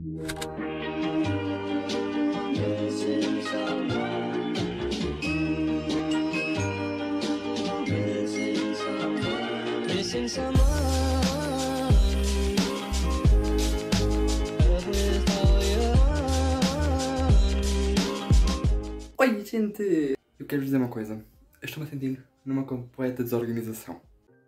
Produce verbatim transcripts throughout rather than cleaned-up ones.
Missing someone. Missing someone. Missing someone. Oi, gente! Eu quero vos dizer uma coisa. Eu estou-me a sentir numa completa desorganização.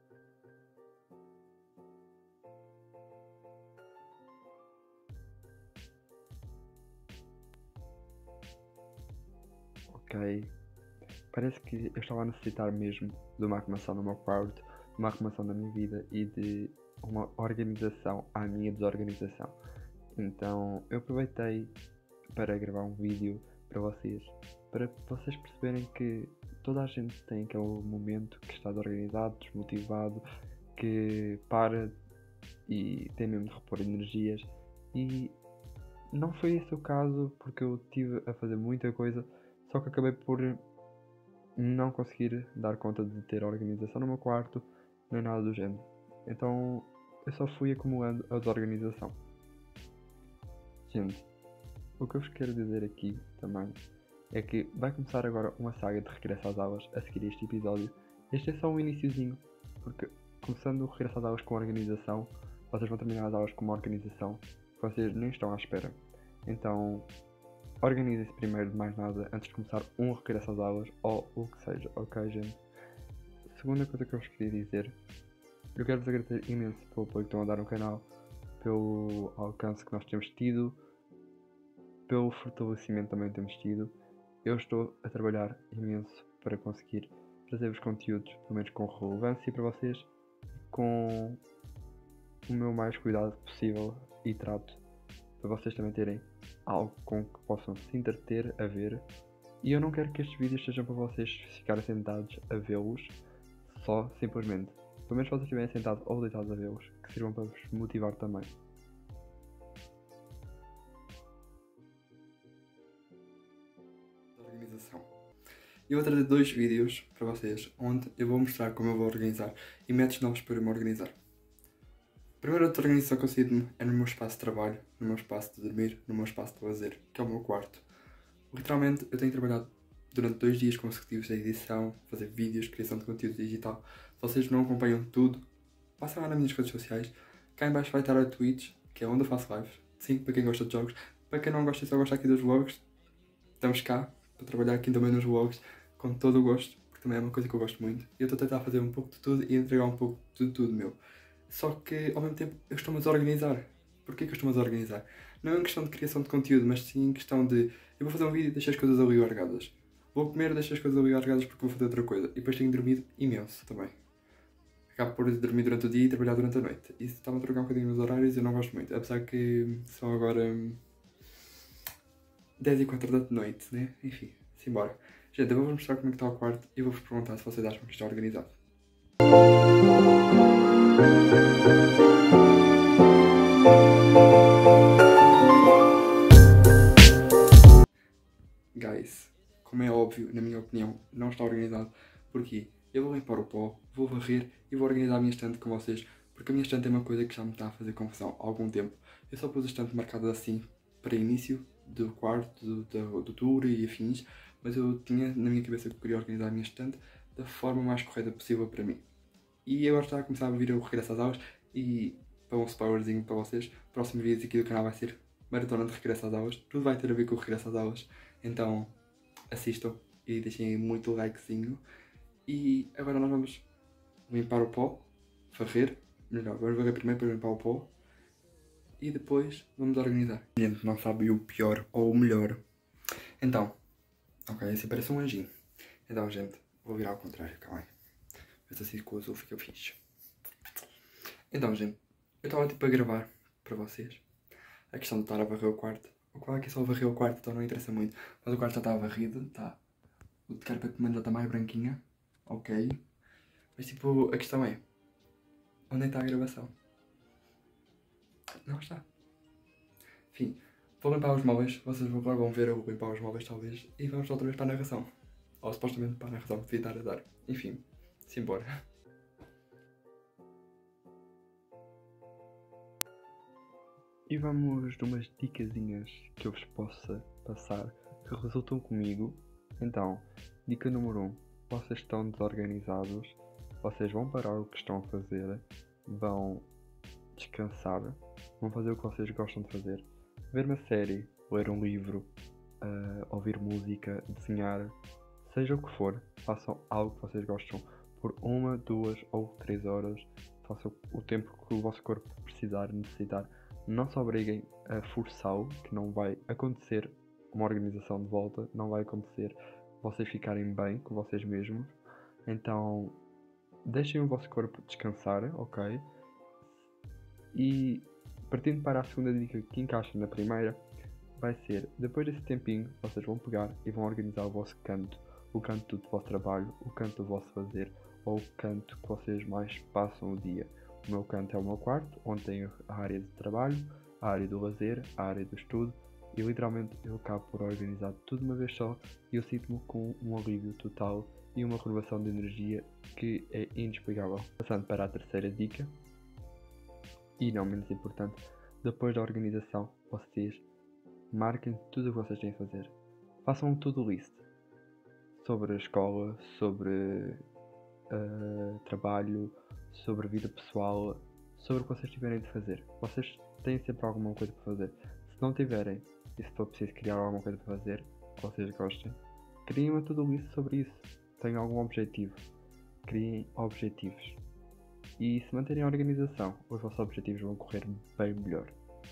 Ok. Parece que eu estava a necessitar mesmo de uma arrumação no meu quarto, de uma arrumação da minha vida e de uma organização à minha desorganização. Então eu aproveitei para gravar um vídeo para vocês, para vocês perceberem que toda a gente tem aquele momento que está desorganizado, desmotivado, que para e tem mesmo de repor energias, e não foi esse o caso, porque eu estive a fazer muita coisa, só que acabei por não conseguir dar conta de ter organização no meu quarto, nem nada do género. Então eu só fui acumulando a desorganização. Gente, o que eu vos quero dizer aqui também é que vai começar agora uma saga de regresso às aulas a seguir este episódio. Este é só um iniciozinho, porque começando o regresso às aulas com organização, vocês vão terminar as aulas com uma organização que vocês nem estão à espera. Então, organizem-se primeiro de mais nada antes de começar um regresso às aulas, ou o que seja, ok, gente? Segunda coisa que eu vos queria dizer, eu quero vos agradecer imenso pelo apoio que estão a dar no canal, pelo alcance que nós temos tido, pelo fortalecimento também que temos tido. Eu estou a trabalhar imenso para conseguir trazer-vos conteúdos, pelo menos com relevância para vocês, com o meu mais cuidado possível e trato, para vocês também terem algo com que possam se entreter a ver. E eu não quero que estes vídeos sejam para vocês ficarem sentados a vê-los, só simplesmente. Pelo menos se vocês estiverem sentados ou deitados a vê-los, que sirvam para vos motivar também. Organização. Eu vou trazer dois vídeos para vocês, onde eu vou mostrar como eu vou organizar e métodos novos para eu me organizar. A primeira organização que eu sinto é no meu espaço de trabalho, no meu espaço de dormir, no meu espaço de lazer, que é o meu quarto. Literalmente, eu tenho trabalhado durante dois dias consecutivos na edição, fazer vídeos, criação de conteúdo digital. Se vocês não acompanham tudo, passem lá nas minhas redes sociais. Cá em baixo vai estar a Twitch, que é onde eu faço lives. Sim, para quem gosta de jogos. Para quem não gosta e só gosta aqui dos vlogs, estamos cá para trabalhar aqui também nos vlogs, com todo o gosto, porque também é uma coisa que eu gosto muito. E eu estou a tentar fazer um pouco de tudo e entregar um pouco de tudo meu. Só que, ao mesmo tempo, eu estou-me a desorganizar. Porquê que eu estou-me a desorganizar? Não é uma questão de criação de conteúdo, mas sim em questão de... Eu vou fazer um vídeo e deixo as coisas ali largadas. Vou comer e deixo as coisas ali largadas porque vou fazer outra coisa. E depois tenho dormido imenso também. Acabo por dormir durante o dia e trabalhar durante a noite. Isso está-me a trocar um bocadinho nos horários e eu não gosto muito. Apesar que são agora... dez e quatro da noite, né? Enfim, simbora. Gente, eu vou-vos mostrar como é que está o quarto e vou-vos perguntar se vocês acham que está organizado. Guys, como é óbvio, na minha opinião, não está organizado. Porquê? Eu vou limpar o pó, vou varrer e vou organizar a minha estante com vocês, porque a minha estante é uma coisa que já me está a fazer confusão há algum tempo. Eu só pus a estante marcada assim para início do quarto, do, do, do tour e afins, mas eu tinha na minha cabeça que eu queria organizar a minha estante da forma mais correta possível para mim. E agora está a começar a vir o regresso às aulas e, para um spoilerzinho para vocês, o próximo vídeo aqui do canal vai ser maratona de regresso às aulas. Tudo vai ter a ver com o regresso às aulas, então assistam e deixem aí muito likezinho. E agora nós vamos limpar o pó, varrer, melhor, vamos varrer primeiro para limpar o pó e depois vamos organizar. Gente, não sabe o pior ou o melhor. Então, ok, assim parece um anjinho. Então, gente, vou virar ao contrário, calma aí. Esse assim com o azul fica fixe. Então, gente, eu estava tipo a gravar para vocês a questão de estar a varrer o quarto. O qual é que é só varrer o quarto, então não interessa muito. Mas o quarto já está varrido, tá. O de carpete de mano já está mais branquinha. Ok. Mas tipo, a questão é, onde é que está a gravação? Não está. Enfim, vou limpar os móveis. Vocês agora vão ver eu limpar os móveis talvez. E vamos outra vez para a narração. Ou supostamente para a narração que devia estar a dar. Enfim, simbora. E vamos numas dicasinhas que eu vos possa passar que resultam comigo. Então, dica número um. Vocês estão desorganizados, vocês vão parar o que estão a fazer, vão descansar, vão fazer o que vocês gostam de fazer. Ver uma série, ler um livro, uh, ouvir música, desenhar, seja o que for, façam algo que vocês gostam por uma, duas ou três horas. Façam o tempo que o vosso corpo precisar, necessitar. Não se obriguem a forçá-lo, que não vai acontecer uma organização de volta, não vai acontecer vocês ficarem bem com vocês mesmos. Então, deixem o vosso corpo descansar, ok? E partindo para a segunda dica que encaixa na primeira, vai ser, depois desse tempinho, vocês vão pegar e vão organizar o vosso canto, o canto do vosso trabalho, o canto do vosso fazer, ou o canto que vocês mais passam o dia. O meu canto é o meu quarto, onde tenho a área de trabalho, a área do lazer, a área do estudo, e literalmente eu acabo por organizar tudo de uma vez só e eu sinto-me com um alívio total e uma renovação de energia que é inexplicável. Passando para a terceira dica, e não menos importante, depois da organização, vocês marquem tudo o que vocês têm a fazer. Façam um to-do list sobre a escola, sobre uh, trabalho, sobre vida pessoal, sobre o que vocês tiverem de fazer. Vocês têm sempre alguma coisa para fazer. Se não tiverem, e se for preciso criar alguma coisa para fazer, que vocês gostem, criem uma to-do list sobre isso. Tenham algum objetivo. Criem objetivos. E se manterem a organização, os vossos objetivos vão correr bem melhor.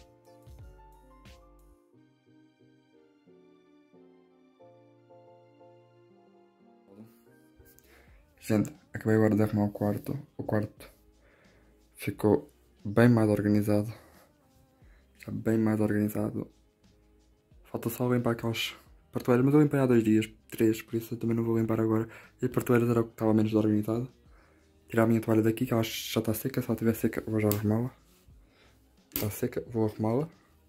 Gente, acabei agora de arrumar o quarto. O quarto ficou bem mais organizado. Já bem mais organizado. Falta só limpar aquelas prateleiras, mas eu limpei há dois dias, três, por isso eu também não vou limpar agora. E as prateleiras era o que estava menos desorganizado. Tirar a minha toalha daqui, que ela já está seca. Se ela estiver seca, vou já arrumá-la. Está seca, vou arrumá-la.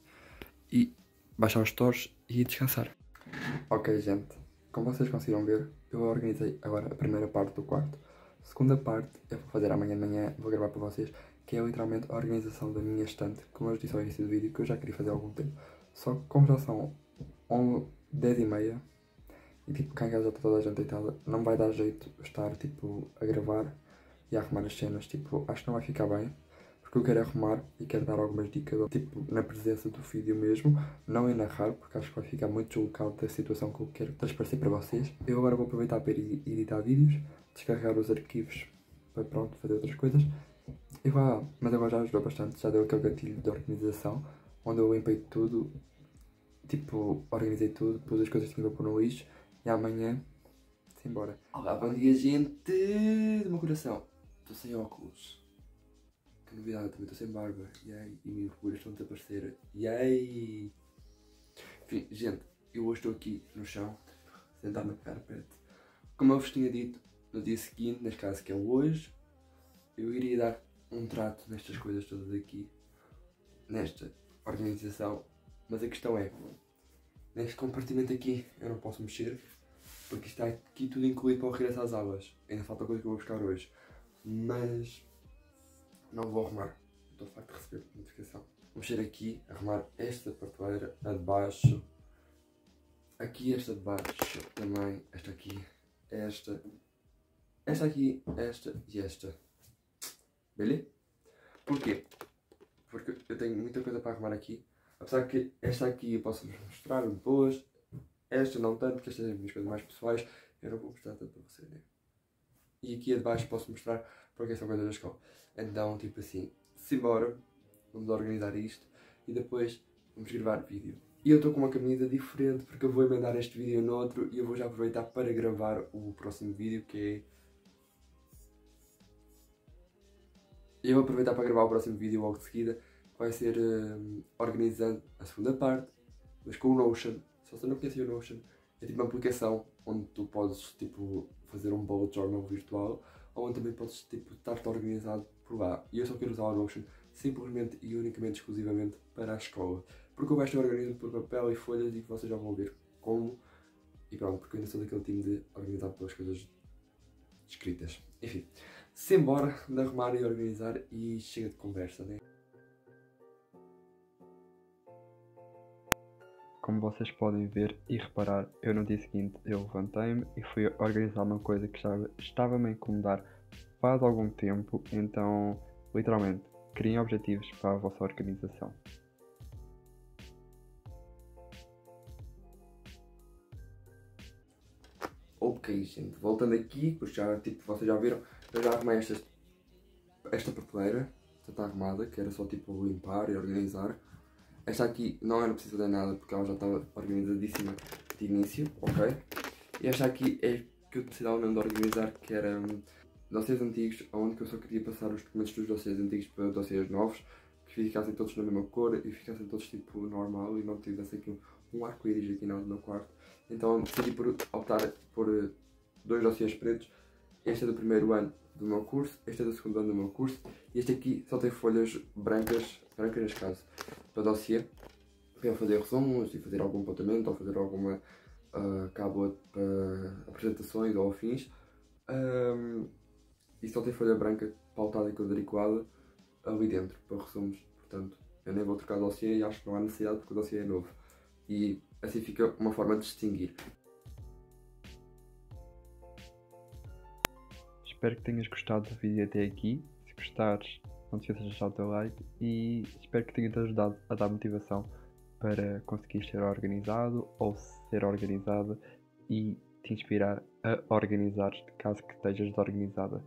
E baixar os stores e descansar. Ok, gente. Como vocês conseguiram ver, eu organizei agora a primeira parte do quarto. A segunda parte eu vou fazer amanhã de manhã, vou gravar para vocês, que é literalmente a organização da minha estante, como eu disse ao início do vídeo, que eu já queria fazer há algum tempo. Só que como já são dez e meia, e tipo, cá em casa já está toda a gente deitada, não vai dar jeito estar tipo a gravar e a arrumar as cenas, tipo, acho que não vai ficar bem. Porque eu quero arrumar e quero dar algumas dicas, tipo, na presença do vídeo mesmo, não em narrar, porque acho que vai ficar muito deslocado da situação que eu quero transparecer para vocês. Eu agora vou aproveitar para editar vídeos, descarregar os arquivos para, pronto, fazer outras coisas. E vá, mas agora já ajudou bastante, já deu aquele gatilho de organização, onde eu limpei tudo, tipo, organizei tudo, pus as coisas que tinha para pôr no lixo, e amanhã, simbora. Olá, bom dia, gente do meu coração. Estou sem óculos. Que novidade, também estou sem barba, yay, e minhas rugas estão a desaparecer, yay! Enfim, gente, eu hoje estou aqui no chão, sentado no carpete. Como eu vos tinha dito, no dia seguinte, neste caso que é hoje, eu iria dar um trato nestas coisas todas aqui, nesta organização, mas a questão é, neste compartimento aqui eu não posso mexer, porque está aqui tudo incluído para o regresso às aulas. Ainda falta coisa que eu vou buscar hoje, mas não vou arrumar, estou de facto a receber notificação. Vou mexer aqui, arrumar esta prateleira, a de baixo, aqui esta de baixo também, esta aqui, esta, esta aqui, esta e esta. Beleza? Porquê? Porque eu tenho muita coisa para arrumar aqui, apesar que esta aqui eu posso vos mostrar depois, esta não tanto, porque estas são as minhas coisas mais pessoais, eu não vou mostrar tanto para vocês, né? E aqui a de baixo posso mostrar porque são coisas da escola. Então, tipo assim, simbora, vamos organizar isto e depois vamos gravar vídeo. E eu estou com uma camisa diferente porque eu vou emendar este vídeo no outro e eu vou já aproveitar para gravar o próximo vídeo, que é... Eu vou aproveitar para gravar o próximo vídeo logo de seguida, que vai ser um, organizando a segunda parte, mas com o Notion. Se você não conhece o Notion, é tipo uma aplicação onde tu podes tipo, fazer um bullet journal virtual, ou onde também podes tipo, estar-te organizado por lá. E eu só quero usar o Notion simplesmente e unicamente, exclusivamente para a escola. Porque o resto eu organizo por papel e folhas e vocês já vão ver como. E pronto, porque eu ainda sou daquele time de organizar pelas coisas escritas. Enfim, simbora de arrumar e organizar e chega de conversa, né? como vocês podem ver e reparar, eu no dia seguinte eu levantei-me e fui organizar uma coisa que já estava-me a incomodar faz algum tempo, então literalmente criem objetivos para a vossa organização. Ok, gente, voltando aqui, pois já, tipo, vocês já viram, eu já arrumei esta, esta prateleira, já está arrumada, que era só tipo limpar e organizar. Esta aqui não era preciso fazer nada porque ela já estava organizadíssima de início, ok? E esta aqui é que eu precisava mesmo de organizar, que era um, dossiês antigos, onde eu só queria passar os documentos dos dossiês antigos para dossiês novos, que ficassem todos na mesma cor e ficassem todos tipo normal e não tivesse aqui um, um arco-íris aqui no meu quarto. Então decidi por optar por dois dossiês pretos. Este é do primeiro ano do meu curso, este é do segundo ano do meu curso e este aqui só tem folhas brancas, brancas neste caso, para dossiê, para eu fazer resumos e fazer algum apontamento ou fazer alguma uh, cábula para apresentações ou afins. Um, e só tem folha branca pautada e quadriculada ali dentro, para resumos, portanto eu nem vou trocar o dossiê e acho que não há necessidade porque o dossiê é novo. E assim fica uma forma de distinguir. Espero que tenhas gostado do vídeo até aqui. Se gostares, não te esqueças de deixar o teu like e espero que tenha-te ajudado a dar motivação para conseguir ser organizado ou ser organizada e te inspirar a organizar-te caso que estejas desorganizada.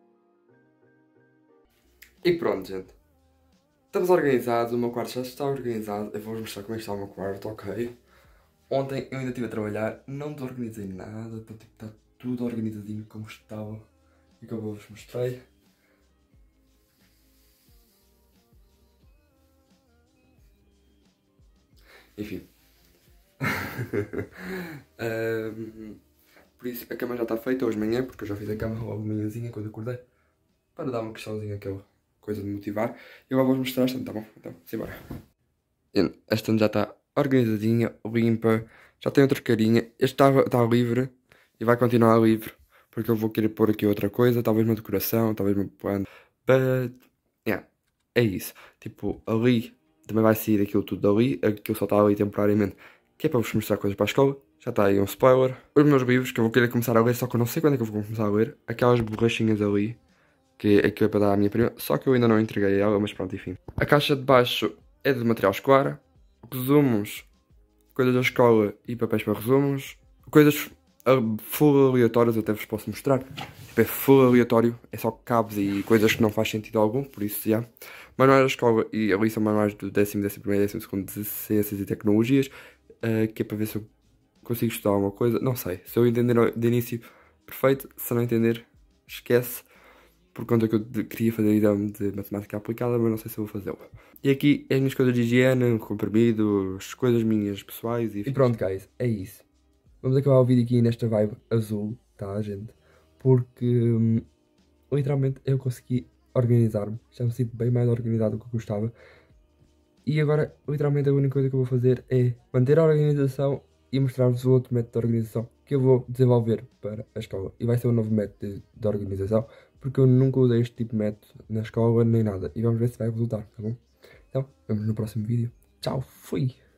E pronto, gente. Estamos organizados, o meu quarto já está organizado. Eu vou-vos mostrar como é que está o meu quarto, ok? Ontem eu ainda estive a trabalhar, não desorganizei nada, então tipo, está tudo organizadinho como estava e que eu vos mostrei. Enfim. um, por isso a cama já está feita hoje de manhã, porque eu já fiz a cama logo de manhãzinha quando acordei, para dar uma questãozinha, aquela coisa de motivar. E agora vou-vos mostrar a estante, tá bom? Então, simbora. A estante já está organizadinha, limpa, já tem outra carinha. Este está, está livre e vai continuar livre, porque eu vou querer pôr aqui outra coisa, talvez uma decoração, talvez uma planta. But, yeah, é isso. Tipo, ali também vai sair aquilo tudo dali, aquilo só está ali temporariamente, que é para vos mostrar coisas para a escola. Já está aí um spoiler. Os meus livros que eu vou querer começar a ler, só que eu não sei quando é que eu vou começar a ler. Aquelas borrachinhas ali, que é que é para dar à minha prima, só que eu ainda não entreguei ela, mas pronto, enfim. A caixa de baixo é de material escolar, resumos, coisas da escola e papéis para resumos, coisas full aleatórias, eu até vos posso mostrar. Tipo, é full aleatório, é só cabos e coisas que não faz sentido algum, por isso já. Manuais da escola, e ali são manuais do décimo, décimo primeiro e décimo segundo de Ciências e Tecnologias, uh, que é para ver se eu consigo estudar alguma coisa, não sei. Se eu entender de início, perfeito, se não entender, esquece. Por conta que eu queria fazer exame de matemática aplicada, mas não sei se eu vou fazê-lo. E aqui as minhas coisas de higiene, comprimidos, coisas minhas pessoais e... E pronto, guys, é isso. Vamos acabar o vídeo aqui nesta vibe azul, tá, gente? Porque, hum, literalmente, eu consegui organizar-me. Já me sinto bem mais organizado do que eu gostava. E agora, literalmente, a única coisa que eu vou fazer é manter a organização e mostrar-vos o outro método de organização que eu vou desenvolver para a escola. E vai ser um novo método de, de organização, porque eu nunca usei este tipo de método na escola nem nada. E vamos ver se vai resultar, tá bom? Então, vemos no próximo vídeo. Tchau, fui!